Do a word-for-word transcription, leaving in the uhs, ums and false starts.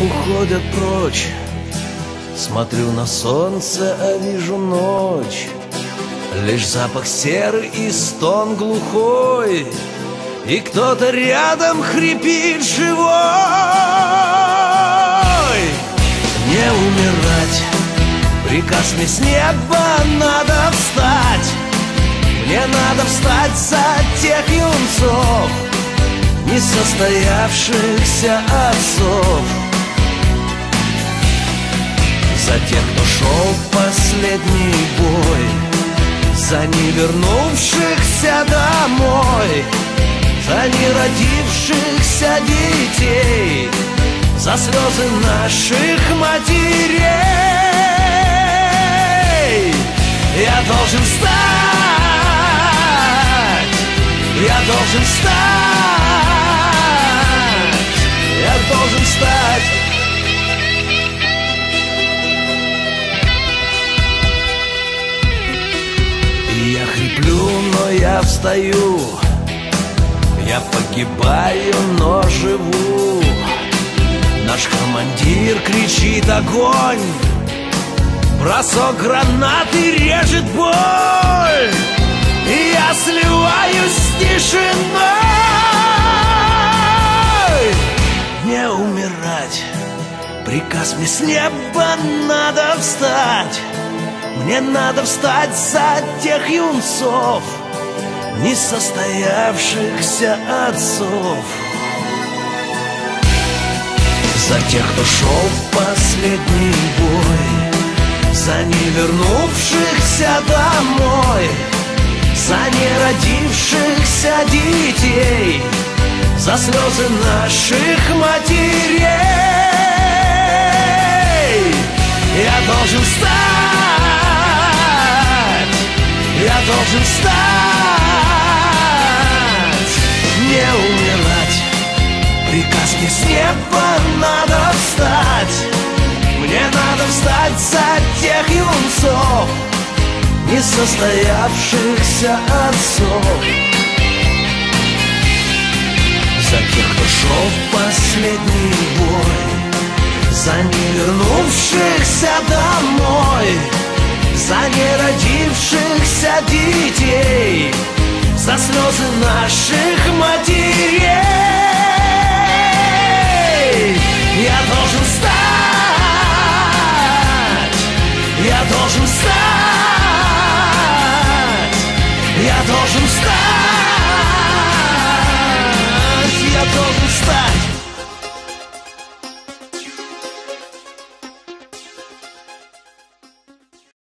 уходят прочь. Смотрю на солнце, а вижу ночь. Лишь запах серы и стон глухой, и кто-то рядом хрипит живой. Не умирать, приказ мне с неба, надо встать. Мне надо встать за тех юнцов, несостоявшихся отцов, за тех, кто шел в последний бой, за не вернувшихся домой, за не родившихся детей, за слезы наших матерей. Я должен встать, я должен встать, я должен встать. Я хриплю, но я встаю, я погибаю, но живу. Наш командир кричит: огонь! Бросок гранаты режет боль, и я сливаюсь с тишиной. Не умирать, приказ мне с неба, надо встать. Мне надо встать за тех юнцов, несостоявшихся отцов, за тех, кто шел в последний бой, за не вернувшихся домой, за не родившихся детей, за слезы наших матерей. Я должен встать, я должен встать, не умирать. Приказ мне с неба, надо встать. Мне надо встать за тех юнцов, несостоявшихся отцов, за тех, кто шел в последний бой, за не вернувшихся домой, за не родившихся детей, за слезы наших матерей. Я должен встать, я должен встать.